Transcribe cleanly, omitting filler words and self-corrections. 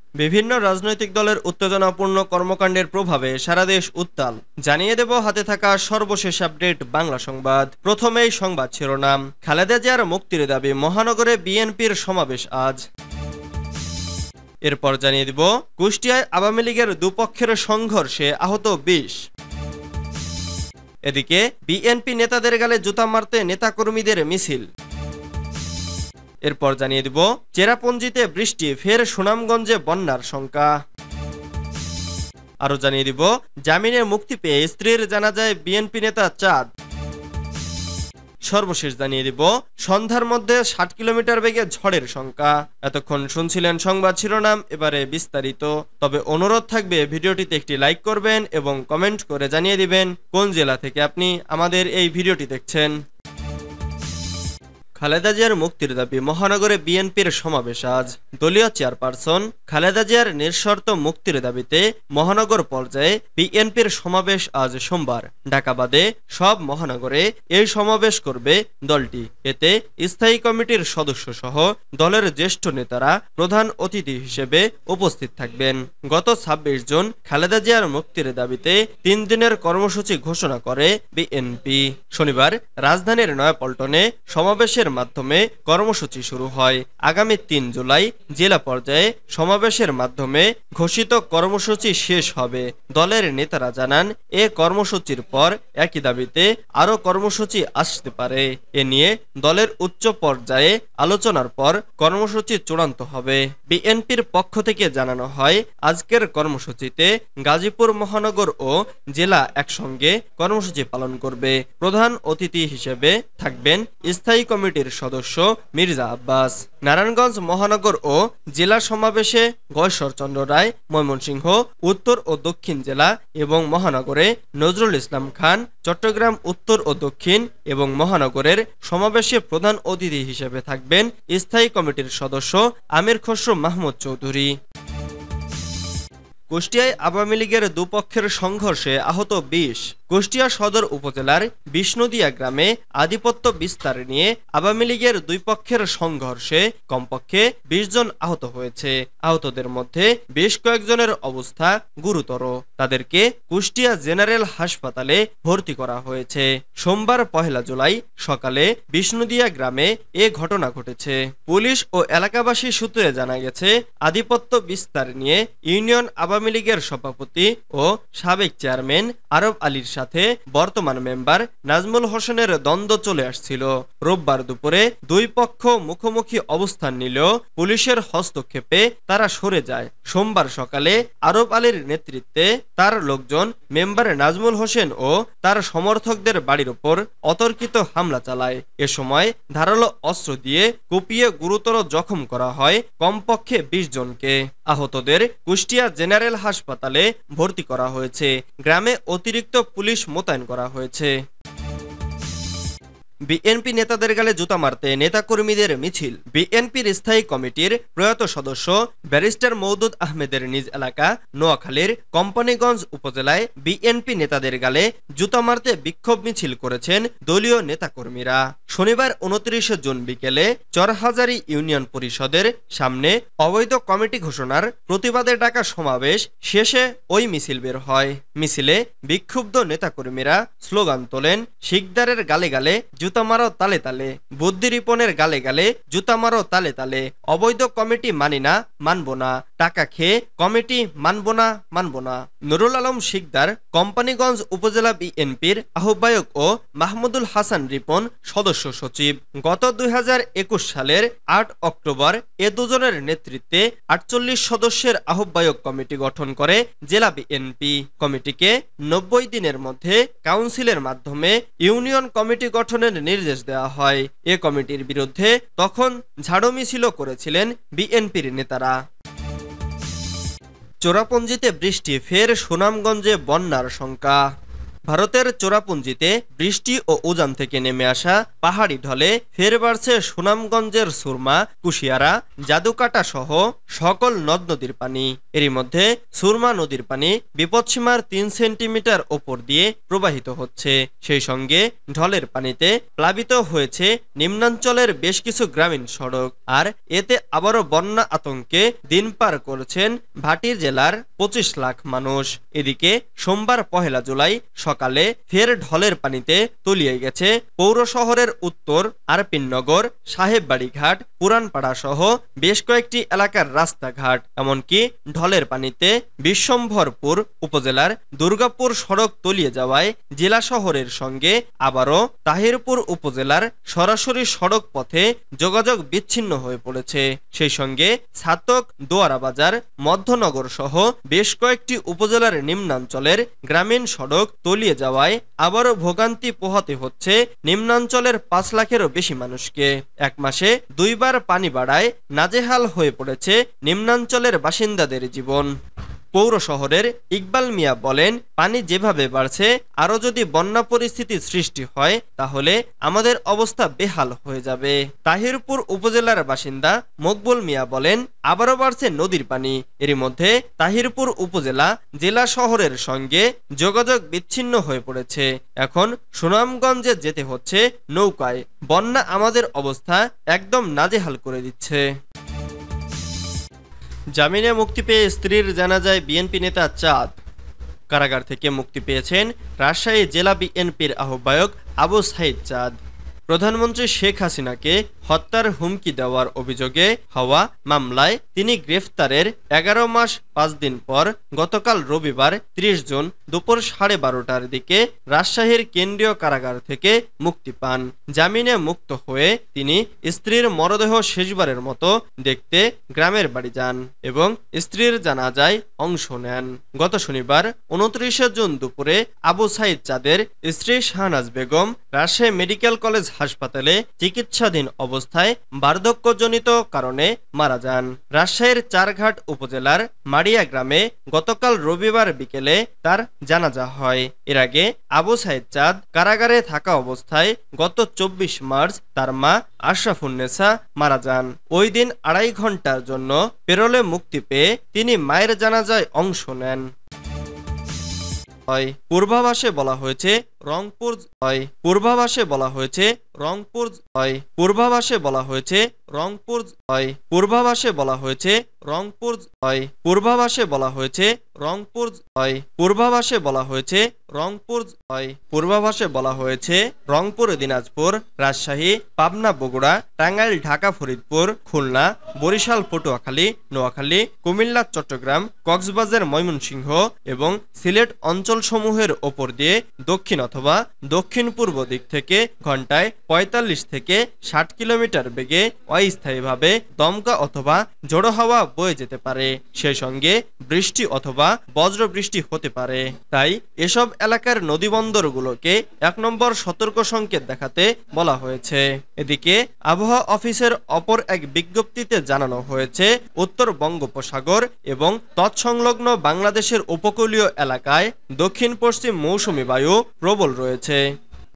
বিভিন্ন রাজনৈতিক দলের উত্তেজনাপূর্ণ কর্মকাণ্ডের প্রভাবে সারা দেশ উত্তাল। জানিয়ে দেব হাতে থাকা সর্বশেষ আপডেট বাংলা সংবাদ। প্রথমেই সংবাদ শিরোনাম। খালেদা জিয়ার মুক্তির দাবি, মহানগরে বিএনপির সমাবেশ আজ। এরপর জানিয়ে দিব কুষ্টিয়ায় আওয়ামী লীগের দুপক্ষের সংঘর্ষে আহত ২০। এদিকে বিএনপি নেতাদের গালে জুতা মারতে নেতাকর্মীদের মিছিল। এরপর জানিয়ে দিব চেরাপুঞ্জিতে বৃষ্টি, ফের সুনামগঞ্জে বন্যার শঙ্কা। আরো জানিয়ে দিব জামিনে মুক্তি পেয়ে স্ত্রীর জানাজায় বিএনপি নেতা চাঁদ। সর্বশেষ জানিয়ে দিব সন্ধ্যার মধ্যে ৬০ কিলোমিটার বেগে ঝড়ের শঙ্কা। এতক্ষণ শুনছিলেন সংবাদ শিরোনাম, এবারে বিস্তারিত। তবে অনুরোধ থাকবে ভিডিওটিতে একটি লাইক করবেন এবং কমেন্ট করে জানিয়ে দিবেন কোন জেলা থেকে আপনি আমাদের এই ভিডিওটি দেখছেন। খালেদা জিয়ার মুক্তির দাবি, মহানগরে বিএনপির সমাবেশ আজ। দলীয় চেয়ারপারসন খালেদা জিয়ার নিঃশর্ত মুক্তির দাবিতে মহানগর পর্যায়ে বিএনপির সমাবেশ আজ সোমবার। ঢাকা বাদে সব মহানগরে এই সমাবেশ করবে দলটি। এতে স্থায়ী কমিটির সদস্য সহ দলের জ্যেষ্ঠ নেতারা প্রধান অতিথি হিসেবে উপস্থিত থাকবেন। গত ২৬ জুন খালেদা জিয়ার মুক্তির দাবিতে ৩ দিনের কর্মসূচি ঘোষণা করে বিএনপি। শনিবার রাজধানীর নয়াপল্টনে সমাবেশের মাধ্যমে কর্মসূচি শুরু হয়। আগামী ৩ জুলাই জেলা পর্যায়ে সমাবেশের মাধ্যমে ঘোষিত কর্মসূচি শেষ হবে। দলের নেতারা জানান, এ কর্মসূচির পর একই দাবিতে আরো কর্মসূচি আসতে পারে। এ নিয়ে দলের উচ্চ পর্যায়ে আলোচনার পর কর্মসূচি চূড়ান্ত হবে। বিএনপির পক্ষ থেকে জানানো হয়, আজকের কর্মসূচিতে গাজীপুর মহানগর ও জেলা একসঙ্গে কর্মসূচি পালন করবে। প্রধান অতিথি হিসেবে থাকবেন স্থায়ী কমিটির সদস্য মির্জা আব্বাস। নারায়ণগঞ্জ মহানগর ও জেলা সমাবেশে গয়েশ্বরচন্দ্র রায়, ময়মনসিংহ উত্তর ও দক্ষিণ জেলা এবং মহানগরে নজরুল ইসলাম খান, চট্টগ্রাম উত্তর ও দক্ষিণ এবং মহানগরের সমাবেশে প্রধান অতিথি হিসেবে থাকবেন স্থায়ী কমিটির সদস্য আমির খসরু মাহমুদ চৌধুরী। কুষ্টিয়ায় আওয়ামী লীগের দুপক্ষের সংঘর্ষে আহত ২০। কুষ্টিয়া সদর উপজেলার বিষ্ণুদিয়া গ্রামে আধিপত্য বিস্তার নিয়ে আওয়ামী লীগের দুই পক্ষের সংঘর্ষে কমপক্ষে ২০ জন আহত হয়েছে। আহতদের মধ্যে বেশ কয়েকজনের অবস্থা গুরুতর। তাদেরকে কুষ্টিয়া জেনারেল হাসপাতালে ভর্তি করা হয়েছে। সোমবার ১ জুলাই সকালে বিষ্ণুদিয়া গ্রামে এ ঘটনা ঘটেছে। পুলিশ ও এলাকাবাসী সূত্রে জানা গেছে, আধিপত্য বিস্তার নিয়ে ইউনিয়ন আওয়ামী লীগের সভাপতি ও সাবেক চেয়ারম্যান আরব আলীর সাথে বর্তমান মেম্বার নাজমুল হোসেনের দ্বন্দ্ব চলে আসছিল। রোববার দুপুরে দুই পক্ষ মুখোমুখি অবস্থান নিলেও পুলিশের হস্তক্ষেপে তারা সরে যায়। সোমবার সকালে আরব আলীর নেতৃত্বে তার লোকজন মেম্বার নাজমুল হোসেন ও তার সমর্থকদের বাড়ির ওপর অতর্কিত হামলা চালায়। এ সময় ধারালো অস্ত্র দিয়ে কুপিয়ে গুরুতর জখম করা হয় কমপক্ষে ২০ জনকে। আহতদের কুষ্টিয়া জেনারেল হাসপাতালে ভর্তি করা হয়েছে। গ্রামে অতিরিক্ত পুলিশ মোতায়েন করা হয়েছে। বিএনপি নেতাদের গালে জুতা মারতে নেতাকর্মীদের মিছিল। বিএনপির স্থায়ী কমিটির প্রয়াত সদস্য ব্যারিস্টার মওদুদ আহমেদের নিজ এলাকা নোয়াখালীর কোম্পানীগঞ্জ উপজেলায় বিএনপি নেতাদের গালে জুতা মারতে বিক্ষোভ মিছিল করেছেন দলীয় নেতাকর্মীরা। শনিবার ২৯ জুন বিকেলে চরহাজারী ইউনিয়ন পরিষদের সামনে অবৈধ কমিটি ঘোষণার প্রতিবাদে ডাকা সমাবেশ শেষে ওই মিছিল বের হয়। মিছিলে বিক্ষুব্ধ নেতাকর্মীরা স্লোগান তোলেন, শিকদারের গালে গালে জুতা মারো তালে তালে, বুদ্ধি রিপনের গালে গালে জুতা মারো তালে তালে, অবৈধ কমিটি মানি না, মানব না, টাকা খেয়ে কমিটি মানব না, মানব না। নুরুল আলম শিকদার কোম্পানীগঞ্জ উপজেলা বিএনপির আহ্বায়ক ও মাহমুদুল হাসান রিপন সদস্য সচিব। গত ২০২১ সালের ৮ অক্টোবর এ দুজনের নেতৃত্বে ৪৮ সদস্যের আহ্বায়ক কমিটি গঠন করে জেলা বিএনপি। কমিটিকে ৯০ দিনের মধ্যে কাউন্সিলের মাধ্যমে ইউনিয়ন কমিটি গঠনের নির্দেশ দেওয়া হয়। এ কমিটির বিরুদ্ধে তখন ঝাড়ু মিছিলও করেছিলেন বিএনপির নেতারা। চোরাপঞ্জিতে বৃষ্টি, ফের সুনামগঞ্জে বন্যার শঙ্কা। ভারতের চোরাপুঞ্জিতে বৃষ্টি ও উজান থেকে নেমে আসা পাহাড়ি ঢলে ফের বাড়ছে সুনামগঞ্জের সুরমা, কুশিয়ারা, জাদুকাটা সহ সকল নদ নদীর পানি। এরই মধ্যে সুরমা নদীর পানি বিপদসীমার ৩ সেন্টিমিটার ওপর দিয়ে প্রবাহিত হচ্ছে। সেই সঙ্গে ঢলের পানিতে প্লাবিত হয়েছে নিম্নাঞ্চলের বেশ কিছু গ্রামীণ সড়ক। আর এতে আবারও বন্যা আতঙ্কে দিন পার করছেন ভাটি জেলার ২৫ লাখ মানুষ। এদিকে সোমবার ১ জুলাই সকালে ফের ঢলের পানিতে তলিয়ে গেছে পৌর শহরের উত্তর আরপিননগর, সাহেববাড়ি ঘাট, পুরানপাড়া সহ বেশ কয়েকটি এলাকার রাস্তাঘাট। এমনকি ঢলের পানিতে বিশ্বম্ভরপুর উপজেলার দুর্গাপুর সড়ক তলিয়ে যাওয়ায় জেলা শহরের সঙ্গে আবারও তাহিরপুর উপজেলার সরাসরি সড়ক পথে যোগাযোগ বিচ্ছিন্ন হয়ে পড়েছে। সেই সঙ্গে ছাতক, দোয়ারা বাজার, মধ্যনগর সহ বেশ কয়েকটি উপজেলার নিম্নাঞ্চলের গ্রামীণ সড়ক তলিয়ে যাওয়ায় আবারও ভোগান্তি পোহাতে হচ্ছে নিম্নাঞ্চলের ৫ লাখেরও বেশি মানুষকে। এক মাসে ২ বার পানি বাড়ায় নাজেহাল হয়ে পড়েছে নিম্নাঞ্চলের বাসিন্দাদের জীবন। পৌর শহরের ইকবাল মিয়া বলেন, পানি যেভাবে বাড়ছে আরও যদি বন্যা পরিস্থিতি সৃষ্টি হয় তাহলে আমাদের অবস্থা বেহাল হয়ে যাবে। তাহিরপুর উপজেলার বাসিন্দা মকবুল মিয়া বলেন, আবারও বাড়ছে নদীর পানি। এরই মধ্যে তাহিরপুর উপজেলা জেলা শহরের সঙ্গে যোগাযোগ বিচ্ছিন্ন হয়ে পড়েছে। এখন সুনামগঞ্জে যেতে হচ্ছে নৌকায়। বন্যা আমাদের অবস্থা একদম নাজেহাল করে দিচ্ছে। জামিনে মুক্তি পেয়ে স্ত্রীর জানাজায় বিএনপি নেতা চাঁদ। কারাগার থেকে মুক্তি পেয়েছেন রাজশাহী জেলা বিএনপির আহ্বায়ক আবু সাইদ চাঁদ। প্রধানমন্ত্রী শেখ হাসিনাকে হত্যার হুমকি দেওয়ার অভিযোগে হওয়া মামলায় তিনি গ্রেফতারের ১১ মাস ৫ দিন পর গতকাল রবিবার ৩০ জুন দুপুর 12:30টার দিকে রাজশাহীর কেন্দ্রীয় কারাগার থেকে মুক্তি পান। জামিনে মুক্ত হয়ে তিনি স্ত্রীর মরদেহ শেষবারের মতো দেখতে গ্রামের বাড়ি যান এবং স্ত্রীর জানাজায় অংশ নেন। গত শনিবার ২৯ জুন দুপুরে আবু সাইদ চাঁদের স্ত্রী শাহনাজ বেগম রাজশাহী মেডিকেল কলেজ হাসপাতালে চিকিৎসাধীন অবস্থায় বার্ধক্যজনিত কারণে মারা যান। রাজশাহীর চারঘাট উপজেলার মাড়িয়া গ্রামে গতকাল রবিবার বিকেলে তার জানাজা হয়। এর আগে আবু সাইদ চাঁদ কারাগারে থাকা অবস্থায় গত ২৪ মার্চ তার মা আশরাফুন্নেসা মারা যান। ওই দিন ২.৫ ঘন্টার জন্য পেরোলে মুক্তি পেয়ে তিনি মায়ের জানাজায় অংশ নেন। পূর্বাভাসে বলা হয়েছে রংপুর পূর্বাভাসে বলা হয়েছে রংপুর পূর্বাভাসে বলা হয়েছে রংপুর পূর্বাভাসে বলা হয়েছে রংপুর পূর্বাভাসে বলা হয়েছে রংপুর পূর্বাভাসে বলা হয়েছে রংপুর পূর্বাভাসে বলা হয়েছে রংপুর, দিনাজপুর, রাজশাহী, পাবনা, বগুড়া, টাঙ্গাইল, ঢাকা, ফরিদপুর, খুলনা, বরিশাল, পটুয়াখালী, নোয়াখালী, কুমিল্লা, চট্টগ্রাম, কক্সবাজার, ময়মনসিংহ এবং সিলেট অঞ্চলসমূহের ওপর দিয়ে দক্ষিণ অথবা দক্ষিণ পূর্ব দিক থেকে ঘন্টায় ৪৫ থেকে ৬০ কিলোমিটার বেগে অস্থায়ীভাবে দমকা অথবা ঝোড়ো হাওয়া বয়ে যেতে পারে। সেই সঙ্গে বৃষ্টি অথবা বজ্রবৃষ্টি হতে পারে। তাই এসব এলাকার নদীবন্দরগুলোকে ১ নম্বর সতর্ক সংকেত দেখাতে বলা হয়েছে। এদিকে আবহাওয়া অফিসের অপর এক বিজ্ঞপ্তিতে জানানো হয়েছে, উত্তর বঙ্গোপসাগর এবং তৎসংলগ্ন বাংলাদেশের উপকূলীয় এলাকায় দক্ষিণ পশ্চিম মৌসুমী বায়ু প্রবল রয়েছে।